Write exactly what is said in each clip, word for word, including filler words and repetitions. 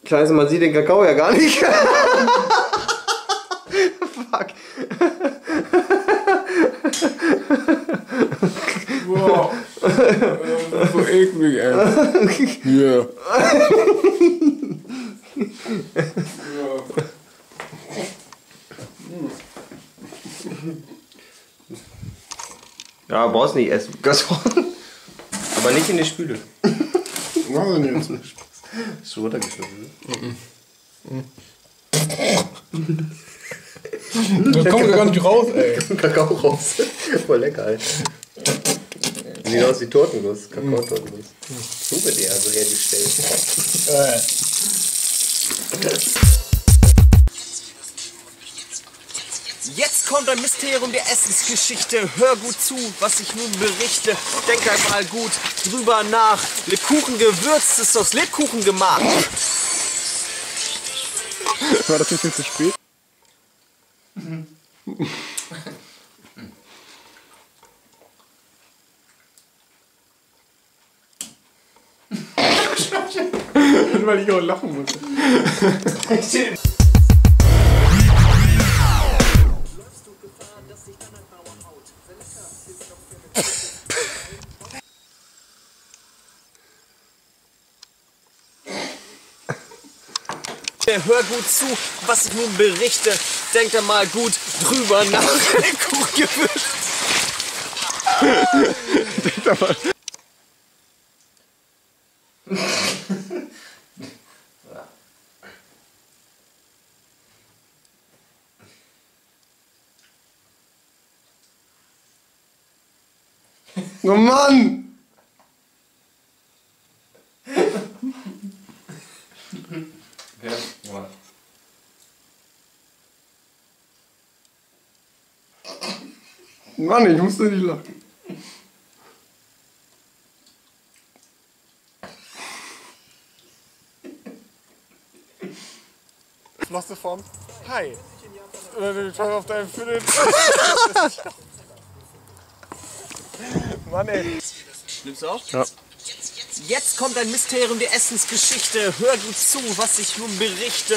Scheiße, man sieht den Kakao ja gar nicht. Fuck. Wow. Das ist so eklig, ey. Yeah. Ja, brauchst nicht essen. Aber nicht in die Spüle. Mach ich jetzt. Ist schon runtergeschnitten, ne? Das kommt gar nicht raus, ey. Kakao raus. Voll lecker, ey. Sieht aus wie Tortenguss, Kakao-Tortenguss. Super, die also hergestellt. Äh. Jetzt kommt ein Mysterium der Essensgeschichte. Hör gut zu, was ich nun berichte. Denk einmal gut drüber nach. Lebkuchen gewürzt ist aus Lebkuchen gemacht. War das nicht viel zu spät? Weil ich auch lachen musste. Hör gut zu, was ich nun berichte. Denk einmal gut drüber nach. Kuchen gewürzt. Denk einmal. Oh Mann! Ja. Mann, ich musste nicht lachen. Flosse Form. Hi. Oder schau auf deinen Fülle. Mann, ey. Nimmst du auf? Ja. Jetzt kommt ein Mysterium der Essensgeschichte. Hör gut zu, was ich nun berichte.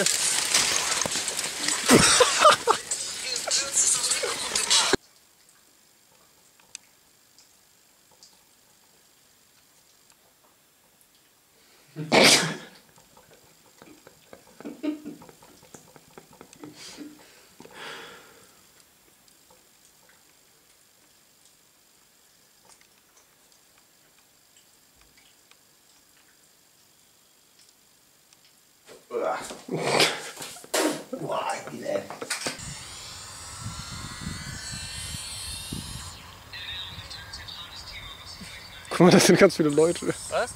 Boah, ey. Guck mal, das sind ganz viele Leute. Was?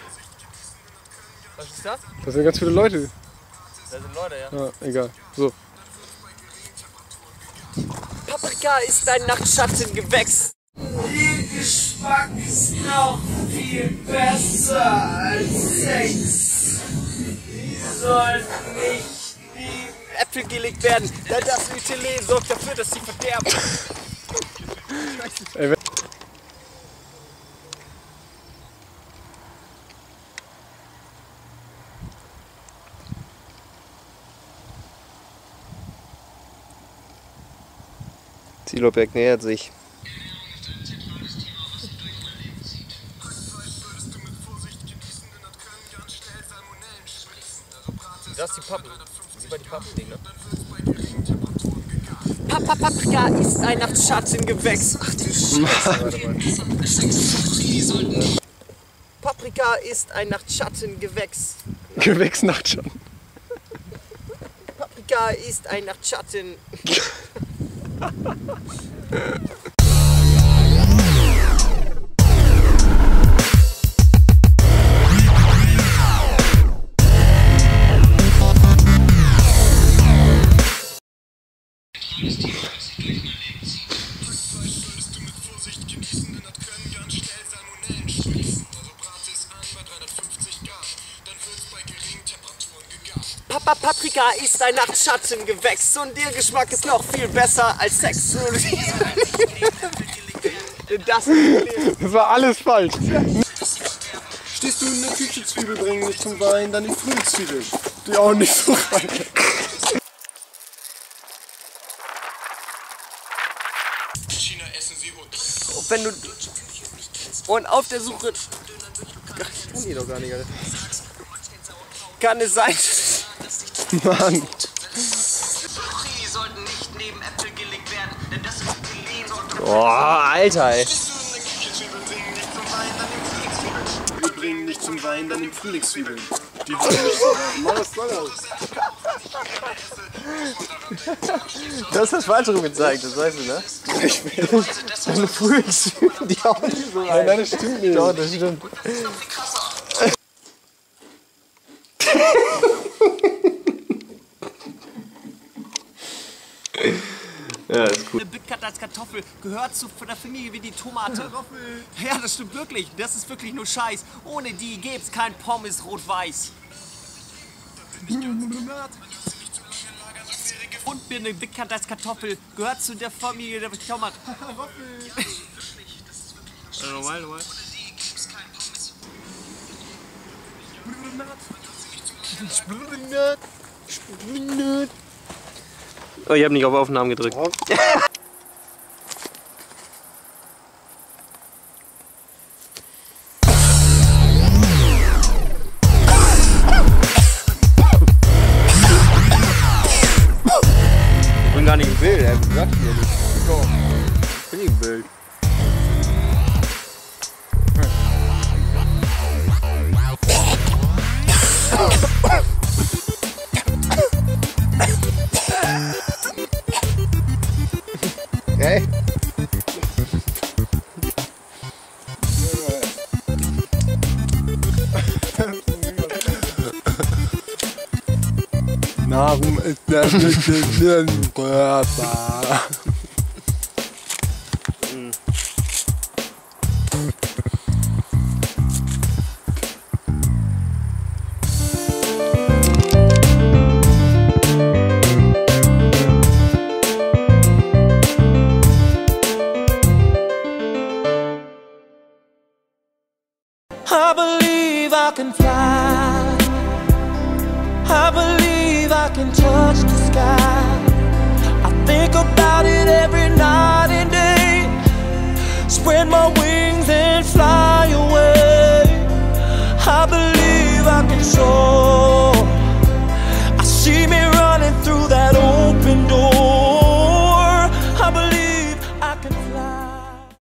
Was ist das? Das sind ganz viele Leute. Das sind Leute, ja. Ja, egal. So. Paprika ist ein Nachtschattengewächs. Ihr Geschmack ist noch viel besser als Sex. Die sollten nicht lieben. Äpfel gelegt werden, denn das Ethylen sorgt dafür, dass sie verderben. Ey, Ziloberg nähert sich. Das ist die Pappen. Sieh mal die Pappen, ne? Papa Paprika ist ein Nachtschattengewächs. Ach du Scheiße, warte mal. Paprika ist ein Nachtschattengewächs. Gewächs Nachtschatten. Paprika ist ein Nachtschatten. Papa Paprika ist ein Nachtschattengewächs und ihr Geschmack ist noch viel besser als Sex. Das, das war alles falsch. Stehst du in der Küche, Zwiebel bringen nicht zum Wein, dann die Frühzwiebel. Die auch nicht so rein. China essen sie und wenn du und auf der Suche ach, ich kann die doch gar nicht, Alter. Kann es sein? Mann. Die sollten nicht neben Äpfel gelegt werden, denn das ist Gelegen. Oh, Alter, ey. Wir bringen nicht zum Wein, dann nimm Frühlingszwiebeln. Die wollen nicht zum Wein. Mann, was soll das? Du hast das falsche rum gezeigt, das weißt du, ne? Ich will. Deine Frühlingszwiebeln, die auch nicht so rein. Nein, das stimmt nicht. Doch, das stimmt. Ja, ist cool. Eine Bitkat als Kartoffel gehört zu der Familie wie die Tomate. Kartoffel. Ja, das stimmt wirklich. Das ist wirklich nur Scheiß. Ohne die gäb's kein Pommes rot-weiß. Und eine Bitkat als Kartoffel gehört zu der Familie der Tomate. Normal, normal. Oh, ich hab nicht auf Aufnahmen gedrückt. Ich bin gar nicht im Bild, er sagt mir nicht. Ich bin nicht im Bild. Hey. Nahrung ist der wichtigste Körper. I believe I can fly. I believe I can touch the sky. I think about it every night and day. Spread my wings and fly away. I believe I can soar. I see me running through that open door. I believe I can fly.